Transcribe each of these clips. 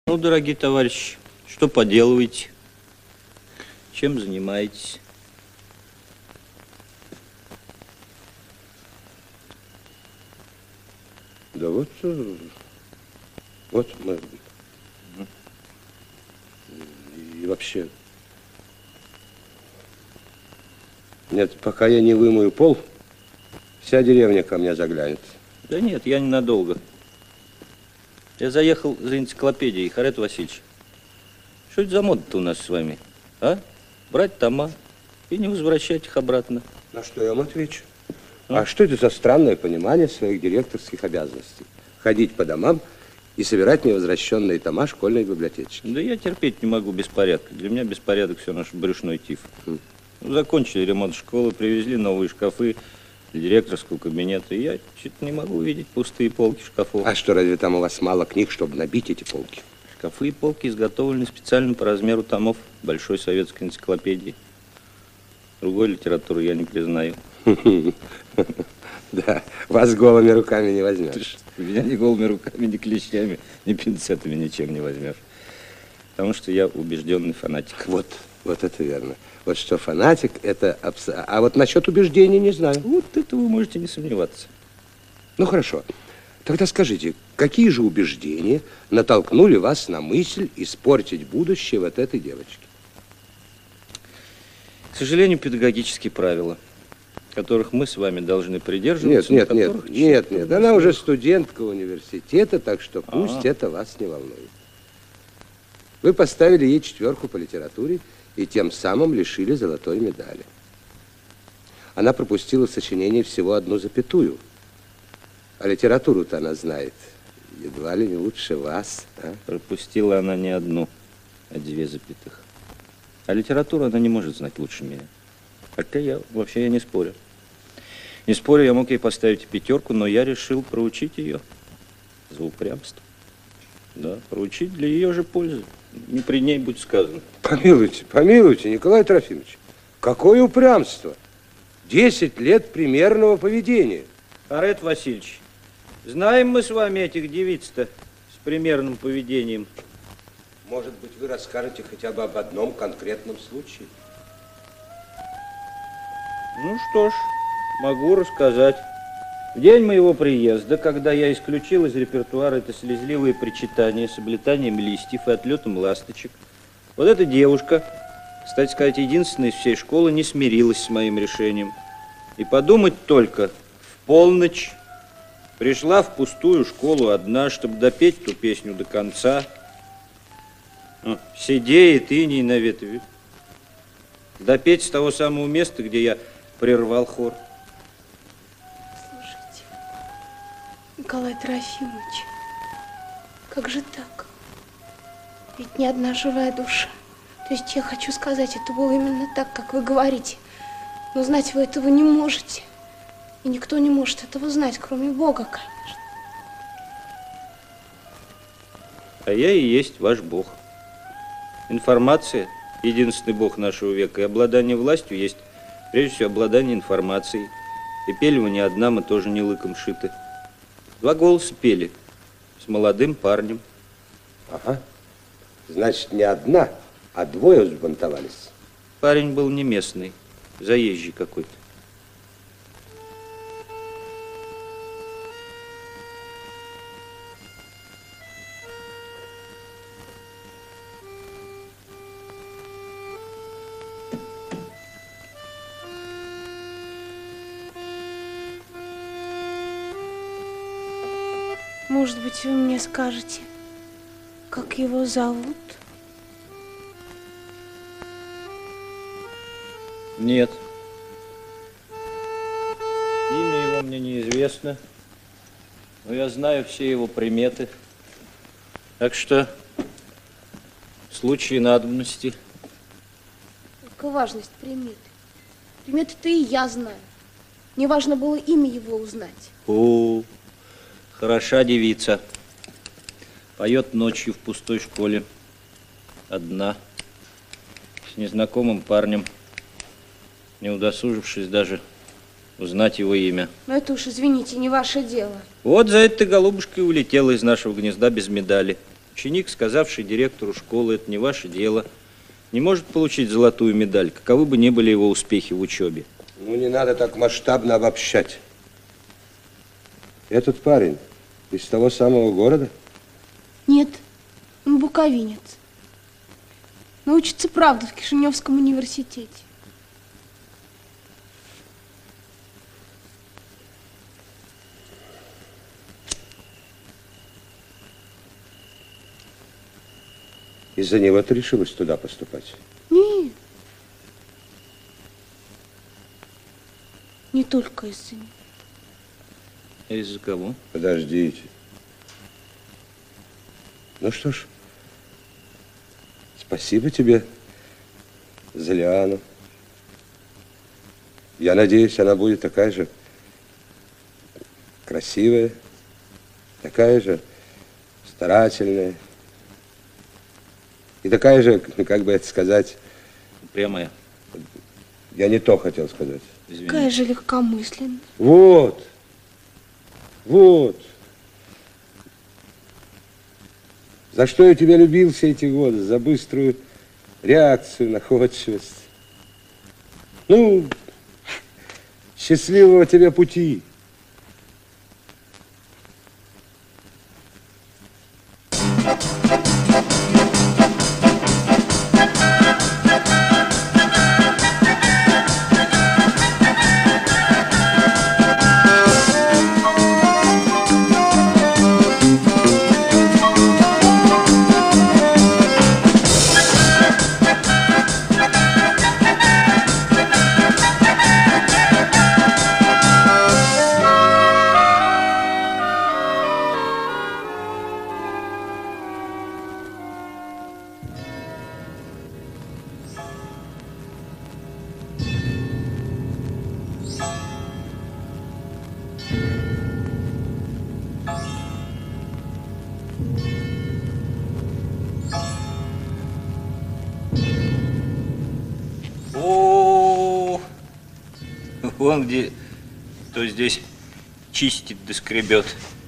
Ну, дорогие товарищи, что поделываете? Чем занимаетесь? Да вот мы... И вообще... Нет, пока я не вымою пол, вся деревня ко мне заглянет. Да нет, я ненадолго. Я заехал за энциклопедией, Харет Васильевич. Что это за мода-то у нас с вами, а? Брать тома и не возвращать их обратно. На что я вам отвечу? А что это за странное понимание своих директорских обязанностей? Ходить по домам и собирать невозвращенные тома школьной библиотечки. Да я терпеть не могу беспорядка. Для меня беспорядок все наш брюшной тиф. Ну, закончили ремонт школы, привезли новые шкафы для директорского кабинета. И я что-то не могу увидеть пустые полки шкафов. А что, разве там у вас мало книг, чтобы набить эти полки? Шкафы и полки изготовлены специально по размеру томов Большой советской энциклопедии. Другой литературы я не признаю. Да, вас голыми руками не возьмешь. Меня ни голыми руками, ни клещами, ни пинцетами ничем не возьмешь. Потому что я убежденный фанатик. Вот это верно. Вот что фанатик, это... А вот насчет убеждений не знаю. Вот это вы можете не сомневаться. Ну, хорошо. Тогда скажите, какие же убеждения натолкнули вас на мысль испортить будущее вот этой девочки? К сожалению, педагогические правила, которых мы с вами должны придерживаться. Нет. Она уже студентка университета, так что пусть это вас не волнует. Вы поставили ей 4 по литературе и тем самым лишили золотой медали. Она пропустила в сочинении всего 1 запятую. А литературу-то она знает едва ли не лучше вас. А? Пропустила она не 1, а 2 запятых. А литературу она не может знать лучше меня. Хотя я не спорю. Не спорю, я мог ей поставить 5, но я решил проучить ее за упрямство. Да, проучить для ее же пользы. Не при ней будет сказано. Помилуйте, Николай Трофимович. Какое упрямство? 10 лет примерного поведения. Харет Васильевич, знаем мы с вами этих девиц-то с примерным поведением. Может быть, вы расскажете хотя бы об одном конкретном случае? Ну что ж, могу рассказать. В день моего приезда, когда я исключил из репертуара это слезливые причитания с облетанием листьев и отлетом ласточек, вот эта девушка, кстати сказать, единственная из всей школы, не смирилась с моим решением. И подумать только, в полночь пришла в пустую школу одна, чтобы допеть ту песню до конца. Сидеет иней на ветви. Допеть с того самого места, где я прервал хор. Слушайте, Николай Трофимович, как же так? Ведь ни одна живая душа. То есть я хочу сказать, это было именно так, как вы говорите. Но знать вы этого не можете. И никто не может этого знать, кроме Бога, конечно. А я и есть ваш Бог. Информация – единственный Бог нашего века, и обладание властью есть, прежде всего, обладание информацией. И пели мы не одна, мы тоже не лыком шиты. 2 голоса пели с молодым парнем. Ага. Значит, не одна, а 2 взбунтовались. Парень был не местный, заезжий какой-то. Может быть, вы мне скажете, как его зовут? Нет. Имя его мне неизвестно, но я знаю все его приметы. Так что в случае надобности... Какая важность приметы? Приметы-то и я знаю. Мне важно было имя его узнать. Хороша девица. Поет ночью в пустой школе. Одна. С незнакомым парнем. Не удосужившись даже узнать его имя. Но это уж, извините, не ваше дело. Вот за это ты, голубушка, и улетела из нашего гнезда без медали. Ученик, сказавший директору школы, это не ваше дело, не может получить золотую медаль, каковы бы ни были его успехи в учебе. Ну, не надо так масштабно обобщать. Этот парень из того самого города? Нет, он буковинец. Но учится, правда, в Кишиневском университете. Из-за него ты решилась туда поступать? Нет. Не только из-за него. А из-за кого? Подождите. Ну что ж, спасибо тебе за Лиану. Я надеюсь, она будет такая же красивая, такая же старательная и такая же, как бы это сказать... Упрямая. Я не то хотел сказать. Извини. Какая же легкомысленная. Вот. Вот. За что я тебя любил все эти годы? За быструю реакцию, находчивость. Ну, счастливого тебе пути. Вон где, кто здесь чистит да скребет.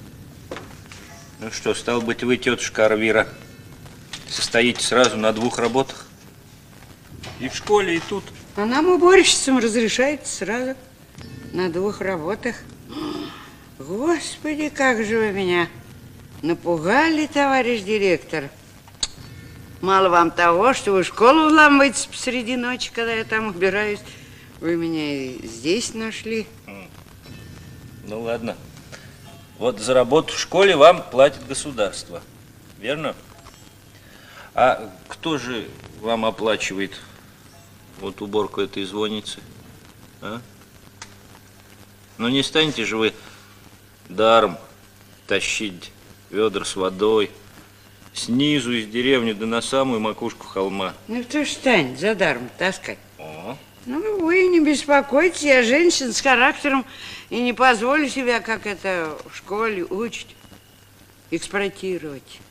Ну что, стало быть, вы, тетушка Арвира, состоите сразу на двух работах? И в школе, и тут. А нам, уборщицам, разрешается сразу на двух работах. Господи, как же вы меня напугали, товарищ директор. Мало вам того, что вы в школу вламываетесь посреди ночи, когда я там убираюсь. Вы меня и здесь нашли. Ну ладно. Вот за работу в школе вам платит государство, верно? А кто же вам оплачивает вот уборку этой звонницы? А? Ну не станете же вы даром тащить ведра с водой снизу из деревни да на самую макушку холма? Ну кто ж станет за даром таскать? О. Ну, вы не беспокойтесь, я женщина с характером и не позволю себя, как это в школе учат, эксплуатировать.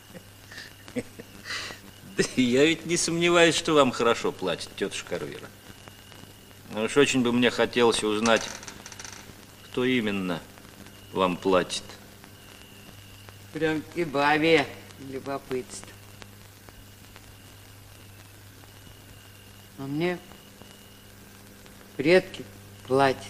Да я ведь не сомневаюсь, что вам хорошо платят, тетушка Арвира. Но уж очень бы мне хотелось узнать, кто именно вам платит. Прям-таки бабе любопытство. А мне предки платят.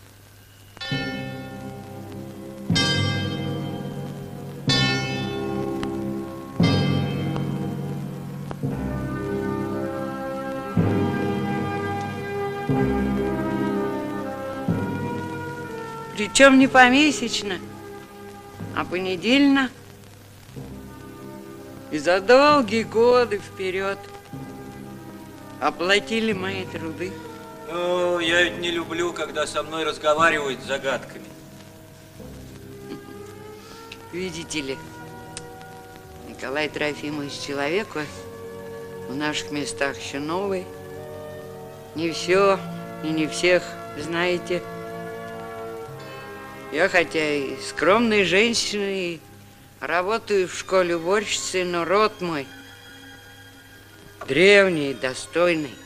Причем не помесячно, а понедельно. И за долгие годы вперед оплатили мои труды. Ну, я ведь не люблю, когда со мной разговаривают загадками. Видите ли, Николай Трофимович человек в наших местах еще новый. Не все и не всех знаете. Я хотя и скромная женщина, и работаю в школе уборщицей, но род мой древний и достойный.